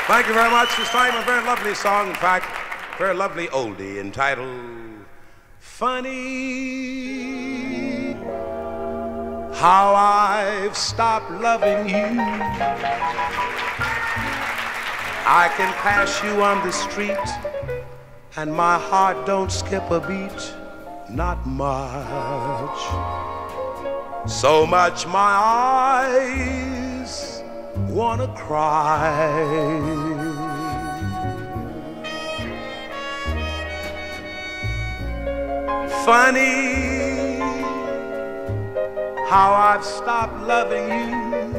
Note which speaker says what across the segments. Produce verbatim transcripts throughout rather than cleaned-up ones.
Speaker 1: Thank you very much. This time a very lovely song, in fact, a very lovely oldie entitled Funny How I've Stopped Loving You. I can pass you on the street and my heart don't skip a beat, not much. So much my eyes wanna cry. Funny how I've stopped loving you.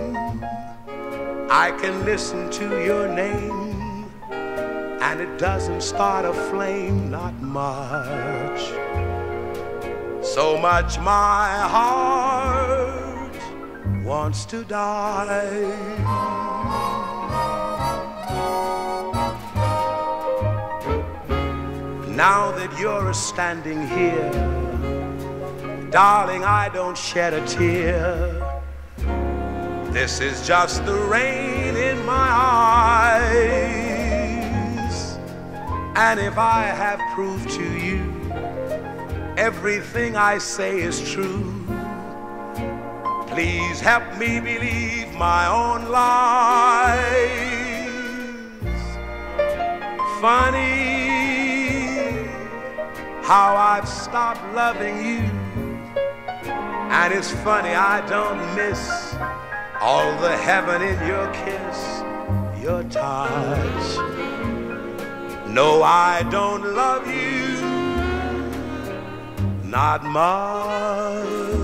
Speaker 1: I can listen to your name and it doesn't start a flame, not much. So much my heart wants to die. Now that you're standing here, darling, I don't shed a tear. This is just the rain in my eyes. And if I have proved to you everything I say is true, please help me believe my own lies. Funny how I've stopped loving you. And it's funny I don't miss all the heaven in your kiss, your touch. No, I don't love you, not much.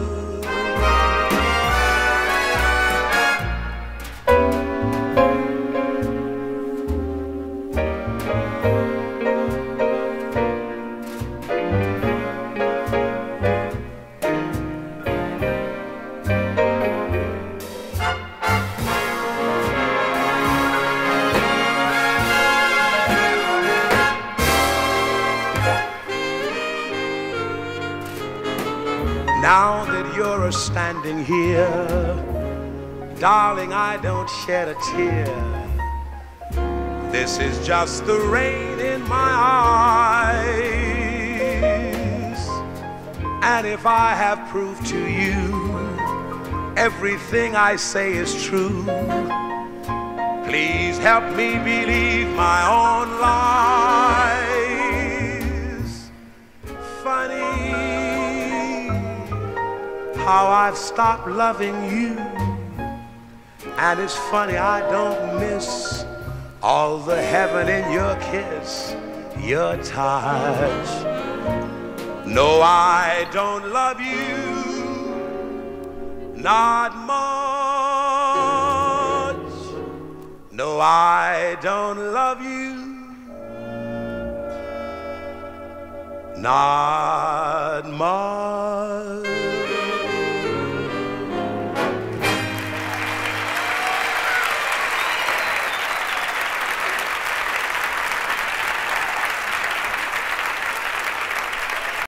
Speaker 1: Now that you're standing here, darling, I don't shed a tear. This is just the rain in my eyes. And if I have proved to you everything I say is true, please help me believe my own lies. Funny how I've stopped loving you. And it's funny I don't miss all the heaven in your kiss, your touch. No, I don't love you, not much. No, I don't love you, not much.